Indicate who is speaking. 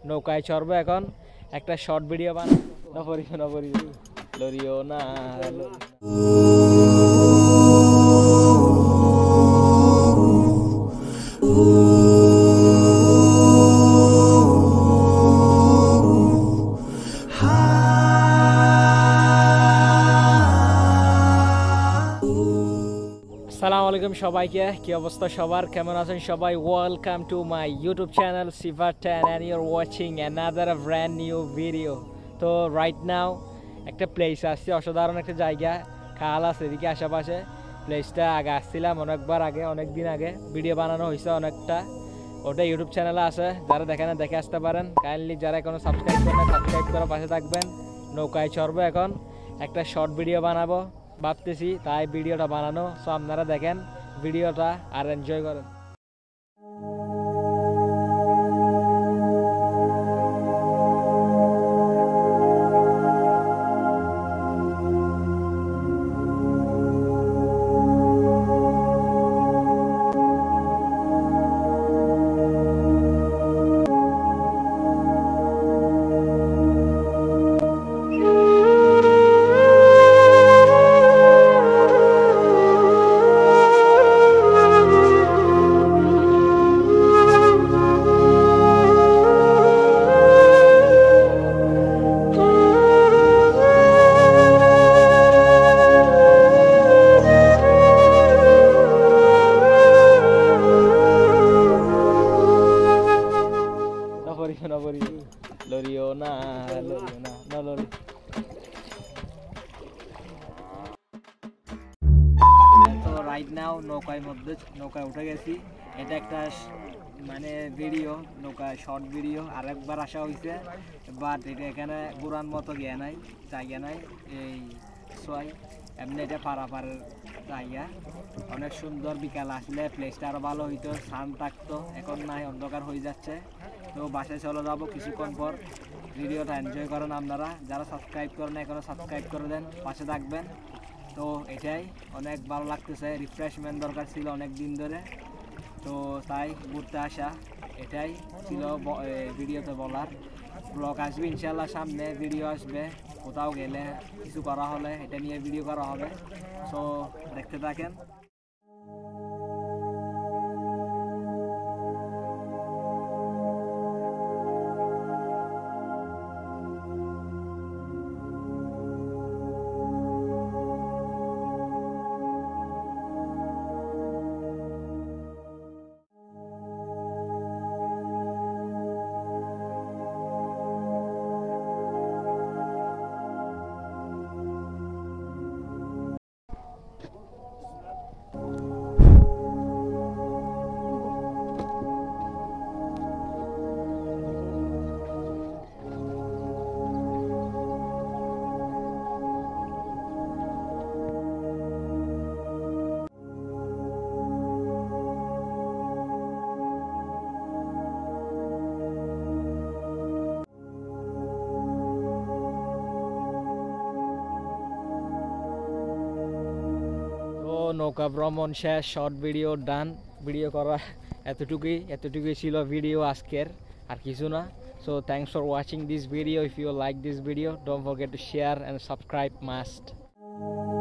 Speaker 1: নৌকায় চড়বো এখন একটা শর্ট ভিডিও বানাবো লরিও না আসসালামু আলাইকুম সবাইকে কি অবস্থা সবার কেমন আছেন সবাই welcome to my YouTube channel Sifar 10 and you're watching another brand new video তো রাইট নাও একটা প্লেস আসছে অসাধারণ একটা জায়গা খাল আছে এদিকে আশেপাশে প্লেসটা আগে আসছিলাম অনেকবার আগে অনেক দিন আগে ভিডিও বানানো হয়েছে অনেকটা ওটা ইউটিউব চ্যানেলে আছে যারা দেখেন দেখে আসতে পারেন কাইন্ডলি যারা এখনো সাবস্ক্রাইব করেন সাবস্ক্রাইব করে পাশে থাকবেন নৌকায় চড়বো এখন একটা শর্ট ভিডিও বানাবো ভাবতেছি তাই ভিডিওটা বানানো সো আপনারা দেখেন ভিডিওটা আর এনজয় করেন লরিও না লরি তো রাইট নাও নৌকায় উঠে গেছি এটা একটা মানে ভিডিও নৌকায় শর্ট ভিডিও আরেকবার আসা হয়েছে বাট এটা এখানে ঘুরার মতো জায়গা নাই এই সোয়াই এমনি এটা পারাপারের জায়গা অনেক সুন্দর বিকাল আসলে প্লেসটা আরো ভালো হইতো সান থাকতো এখন নাই অন্ধকার হয়ে যাচ্ছে তো বাসায় চলে যাবো কিছুক্ষণ পর ভিডিওটা এনজয় করেন আপনারা যারা সাবস্ক্রাইব করেন এখনো সাবস্ক্রাইব করে দেন পাশে থাকবেন তো এটাই অনেক ভালো লাগতেছে রিফ্রেশমেন্ট দরকার ছিল অনেক দিন ধরে তো তাই ঘুরতে আসা এটাই ছিল ভিডিওতে বলার ব্লগ আসবে ইনশাল্লাহ সামনে ভিডিও আসবে কোথাও গেলে কিছু করা হলে এটা নিয়ে ভিডিও করা হবে সো দেখতে থাকেন নৌকা ভ্রমণ শেষ শর্ট ভিডিও ডান ভিডিও করা এতটুকুই ছিল ভিডিও আজকের আর কিছু না so thanks for watching this video if you like this video don't forget to share and subscribe must